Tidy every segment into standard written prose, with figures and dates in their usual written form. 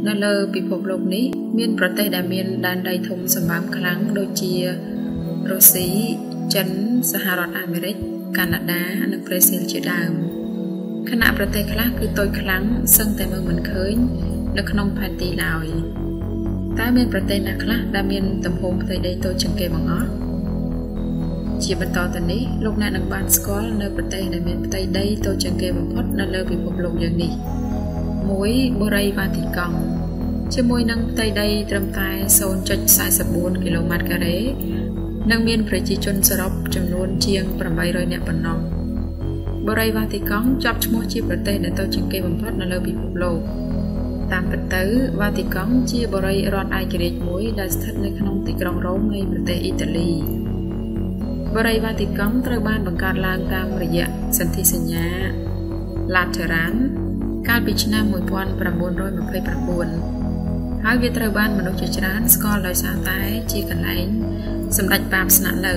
នៅលើពិភពលោកនេះមានប្រទេសដែលមានដែនដីធំសម្បើមខ្លាំងដូចជារុស្ស៊ីចិនសហរដ្ឋអាមេរិកកាណាដានិងប្រេស៊ីលជាដើមខណៈប្រទេសខ្លះគឺតូចខ្លាំងសឹងតែមើលមិនឃើញនៅក្នុងផែនទីឡើយតើមានប្រទេសណាខ្លះដែលមានទំហំផ្ទៃដីតូចជាងគេបង្អស់ជាបន្តទៅនេះលោកអ្នកនឹងបានស្គាល់នៅប្រទេសដែលមានផ្ទៃដីតូចជាងគេបំផុតនៅលើពិភពលោកយើងនេះ1បុរីវ៉ាទីកង់ជាមួយនឹងផ្ទៃដីត្រឹមតែ 0.44 គីឡូម៉ែត្រការ៉េនិងមានប្រជាជនសរុបចំនួនជាង800នាក់ប៉ុណ្ណោះបុរីវ៉ាទីកង់ជាប់ឈ្មោះជាប្រទេសដែលតូចជាងគេបំផុតនៅលើពិភពលោកតាមពិតទៅវ៉ាទីកង់ជាបុរីរដ្ឋឯករាជ្យមួយដែលស្ថិតនៅក្នុងទីក្រុងរ៉ូមនៃប្រទេសអ៊ីតាលីបុរីវ៉ាទីកង់ត្រូវបានបង្កើតឡើងតាមរយៈសន្ធិសញ្ញា Lateran កាលពីឆ្នាំ 1929 ហើយវាត្រូវបានមនុស្សជាច្រើនស្គាល់ដោយសារតែជាកន្លែងសម្ដេចប៉ាបស្នាក់នៅ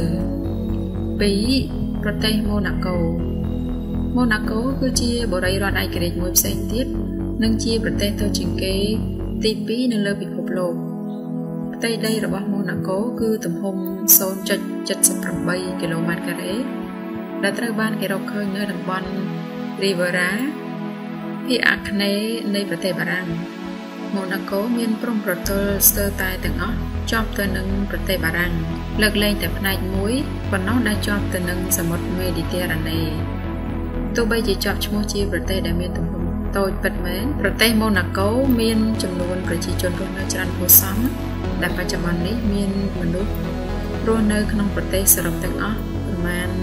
2. ប្រទេសម៉ូណាកូម៉ូណាកូគឺជាបុរីរដ្ឋឯករាជ្យមួយផ្សេងទៀតនិងជាប្រទេសតូចជាងគេទី2នៅលើពិភពលោកផ្ទៃដីរបស់ម៉ូណាកូគឺទំហំ 0.78 គីឡូម៉ែត្រការ៉េដែលត្រូវបានគេរកឃើញនៅតំបន់ Riviera ភាគអាគ្នេយ៍នៃប្រទេសបារាំងម៉ូណាកូមានព្រំប្រទល់ស្ទើរតែទាំងអស់ជាប់ទៅនឹងប្រទេសបារាំងលើកលែងតែផ្នែកមួយប៉ុណ្ណោះដែលជាប់ទៅនឹងសមុទ្រមេឌីទែរ៉ាណេទោះបីជាជាប់ឈ្មោះជាប្រទេសដែលមានទំហំតូចពិតមែនប្រទេសម៉ូណាកូមានចំនួនប្រជាជនរស់នៅច្រើនគួរសមដែលបច្ចុប្បន្ននេះមានមនុស្សរស់នៅក្នុងប្រទេសសរុបទាំងអស់ប្រមាណ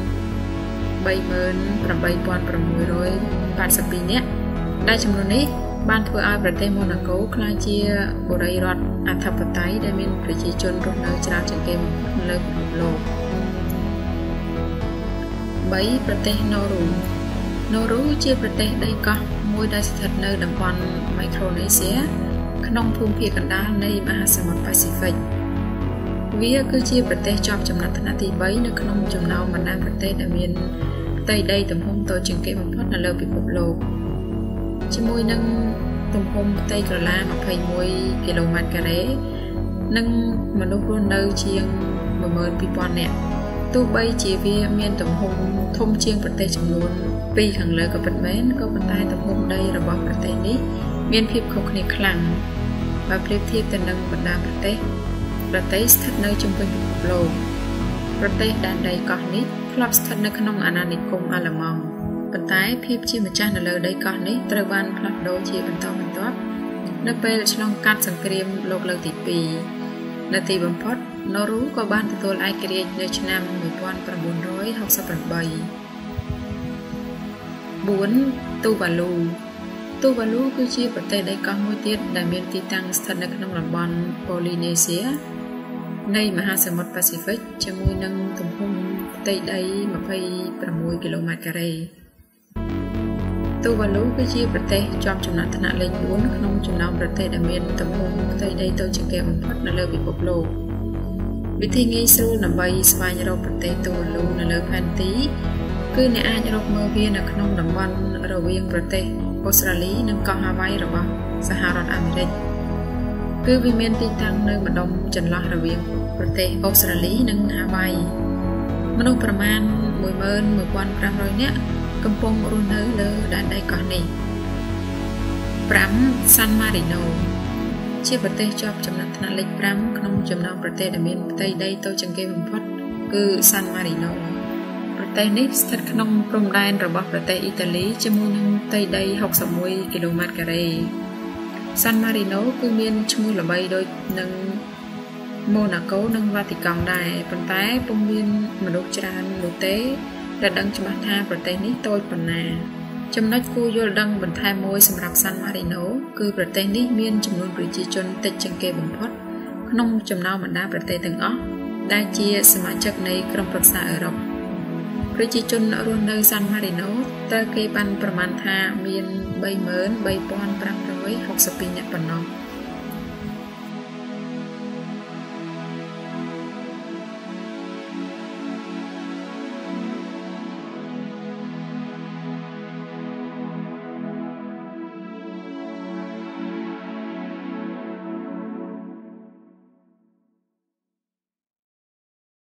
38,682 នាក់ដែលចំនួននេះបានធ្វើឲ្យប្រទេសម៉ូណាកូក្លាយជាបុរីរដ្ឋអធិបតេយ្យដែលមានប្រជាជនរស់នៅច្រើនជាងគេបំផុតលើពិភពលោក 3. ប្រទេសណូរូជាប្រទេសដីកោះមួយដែលស្ថិតនៅតំបន់ម៉ៃក្រូនេសៀក្នុងភូមិភាគកណ្ដាលនៃមហាសមុទ្រប៉ាស៊ីហ្វិកវាគឺជាប្រទេសជាប់ចំណាត់ថ្នាក់ទី3នៅក្នុងចំណោមបណ្ដាប្រទេសដែលមានផ្ទៃដីទំហំតូចជាងគេបំផុតនៅលើពិភពលោកជាមួយនឹងទំហំផ្ទៃក្រឡា 21 គីឡូម៉ែត្រការ៉េនិងមនុស្សរស់នៅជាង 12,000 នាក់ទោះបីជាវាមានទំហំធំជាងប្រទេសចំនួន2ខាងលើក៏ពិតមែនក៏ប៉ុន្តែទំហំដីរបស់ប្រទេសនេះមានភាពខុសគ្នាខ្លាំងបើប្រៀបធៀបទៅនឹងបណ្ដាប្រទេសស្ថិតនៅជុំវិញពិភពលោកប្រទេសដែនដីកោះនេះធ្លាប់ស្ថិតនៅក្នុងអាណានិគមអាល្លឺម៉ង់ប៉ុន្តែភាពជាម្ចាស់នៅលើដីកោះនេះត្រូវបានផ្លាស់ប្ដូរជាបន្តបន្ទាប់នៅពេលឆ្លងកាត់សង្គ្រាមលោកលើកទី2នៅទីបំផុតណូរូក៏បានទទួលឯករាជ្យនៅឆ្នាំ 1968 4. ទូវ៉ាលូគឺជាប្រទេសដីកោះមួយទៀតដែលមានទីតាំងស្ថិតនៅក្នុងតំបន់ប៉ូលីនេសៀនៃមហាសមុទ្រប៉ាស៊ីហ្វិកជាមួយនឹងទំហំផ្ទៃដី 26 គីឡូម៉ែត្រការ៉េទូវ៉ាលូគឺជាប្រទេសជាប់ចំណាត់ថ្នាក់លេខ 4 ក្នុងចំណោមប្រទេសដែលមានទំហំផ្ទៃដីតូចជាងគេបំផុតនៅលើពិភពលោកវិធីងាយស្រួលដើម្បីស្វែងរកប្រទេសទូវ៉ាលូនៅលើផែនទីគឺអ្នកអាចរកមើលវានៅក្នុងតំបន់រវាងប្រទេសអូស្ត្រាលីនិងកោះហាវ៉ៃរបស់សហរដ្ឋអាមេរិកគឺវាមានទីតាំងនៅម្ដុំចន្លោះរវាងប្រទេសអូស្ត្រាលីនិងហាវ៉ៃមនុស្សប្រមាណ 11,500 នាក់កំពុងរស់នៅលើដែនដីកោះនេះ 5. សាន់ម៉ារីណូជាប្រទេសជាប់ចំណាត់ថ្នាក់លេខ 5 ក្នុងចំណោមប្រទេសដែលមានផ្ទៃដីតូចជាងគេបំផុតគឺសាន់ម៉ារីណូប្រទេសនេះស្ថិតក្នុងព្រំដែនរបស់ប្រទេសអ៊ីតាលីជាមួយនឹងផ្ទៃដី 61 គីឡូម៉ែត្រការ៉េសាន់ម៉ារីណូគឺមានឈ្មោះល្បីដូចនឹងម៉ូណាកូនិងវ៉ាទីកង់ដែរប៉ុន្តែពុំមានមនុស្សច្រើននោះទេដែលដឹងច្បាស់ថាប្រទេសនេះតូចប៉ុណ្ណាចំណុចគួរយល់ដឹងបន្ថែមមួយសម្រាប់សាន់ម៉ារីណូគឺប្រទេសនេះមានចំនួនប្រជាជនតិចជាងគេបំផុតក្នុងចំណោមបណ្ដាប្រទេសទាំងអស់ដែលជាសមាជិកនៃក្រុមប្រឹក្សាអឺរ៉ុបប្រជាជនរស់នៅសាន់ម៉ារីណូត្រូវគេបានប្រមាណថាមាន 33,562 នាក់ប៉ុណ្ណោះ